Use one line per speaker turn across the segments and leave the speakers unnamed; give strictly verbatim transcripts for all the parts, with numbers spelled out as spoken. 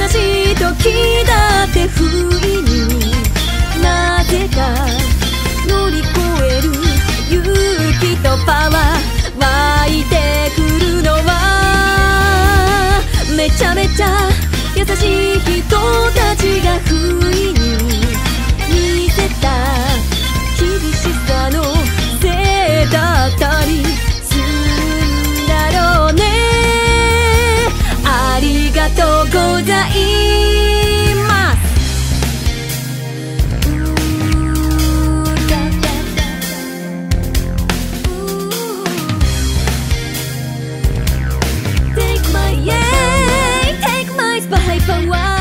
楽しい時だって不意になぜか乗り越える勇気とパワー湧いてくるのはめちゃめちゃ優しい人たちが不意に見せた厳しさのせいだったりするんだろうね。ありがとうございます。Take my yeah, take my spy power。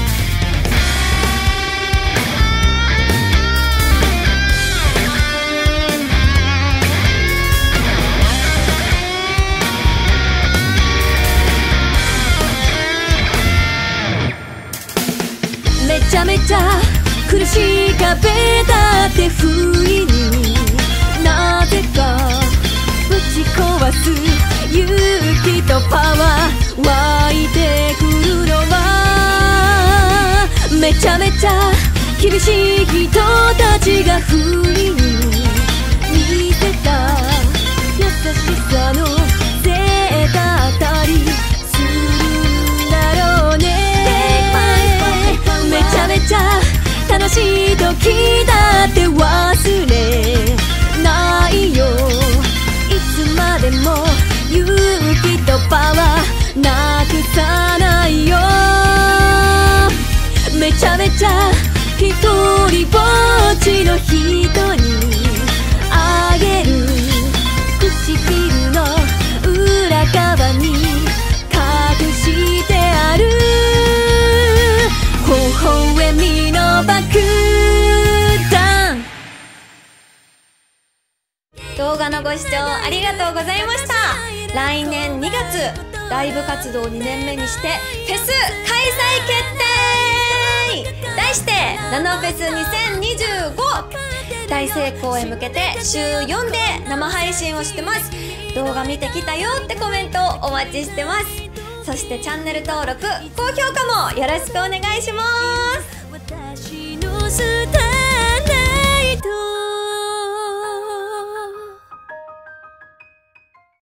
めちゃめちゃ苦しい壁だって不意になぜかぶち壊す勇気とパワー湧いてくるのはめちゃめちゃ厳しい人たちが不意に見せた優しさのせいだったりするんだろうね。めちゃめちゃ楽しい時だって忘れないよ。いつまでも勇気とパワーなくさないよ。めちゃめちゃ一人ぼっちの人にあげる唇の裏側に隠してある微笑みの爆弾。動画のご視聴ありがとうございました。来年にがつライブ活動にねんめにしてフェス開催決定。題してナナフェスにせんにじゅうご大成功へ向けて週よんで生配信をしてます。動画見てきたよってコメントをお待ちしてます。そしてチャンネル登録高評価もよろしくお願いします。